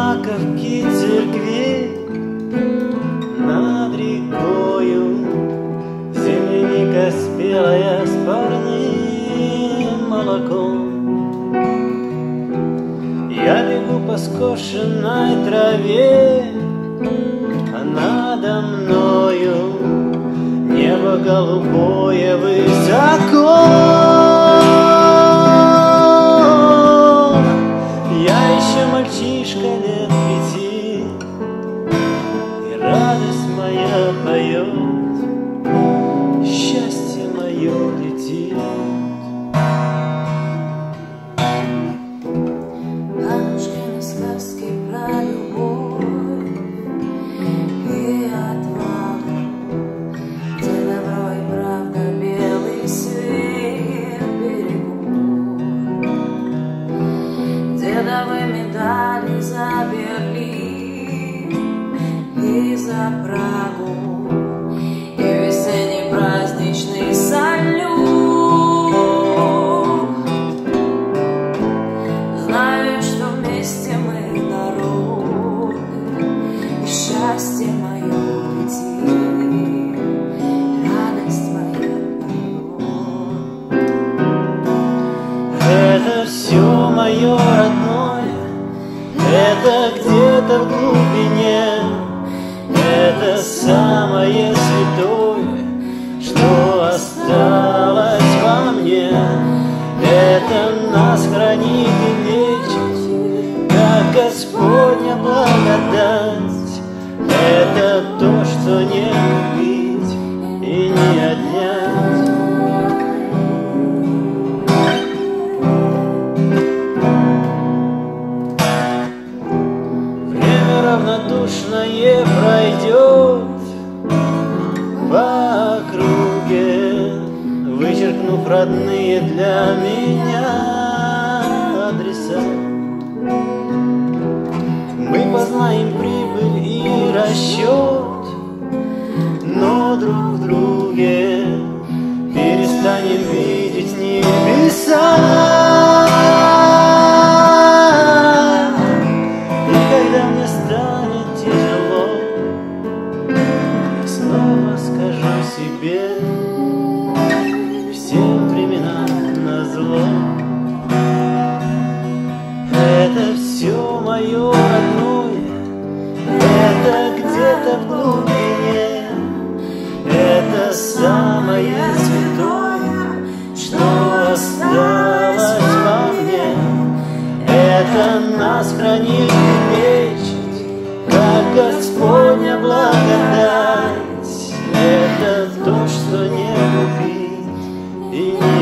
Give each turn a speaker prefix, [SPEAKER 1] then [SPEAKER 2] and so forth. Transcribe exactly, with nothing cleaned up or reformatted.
[SPEAKER 1] маковки церкви, над рекою земляника спелая с парным молоком. Я бегу по скошенной траве, а надо мною небо голубое высоко. Я еще мальчишка лет пяти, и радость моя поет, счастье мое летит.
[SPEAKER 2] Бабушкины сказки про любовь и отвагу, где добро и правда белый свет берегут, дедовы медали за Берлин и за Прагу, и весенний праздничный салют. Знают, что вместе мы народы, и счастье мое летит, радость моя поет.
[SPEAKER 1] Это все мое родное, это где-то в глубине, это самое святое, что осталось во мне. Это нас хранит и лечит, как Господня благодать. Это то, что не купить и не отнять. Время равнодушное пройдет по округе, вычеркнув родные для меня адреса. Мы познаем прибыль и расчет, но друг в друге перестанем видеть небеса. И когда мне станет тяжело, я снова скажу себе: всем временам назло. Это все мое родное, это где-то в глубине, это самое святое, что осталось во мне. Это нас хранит и лечит, как Господня благодать. Это то, что не купить и не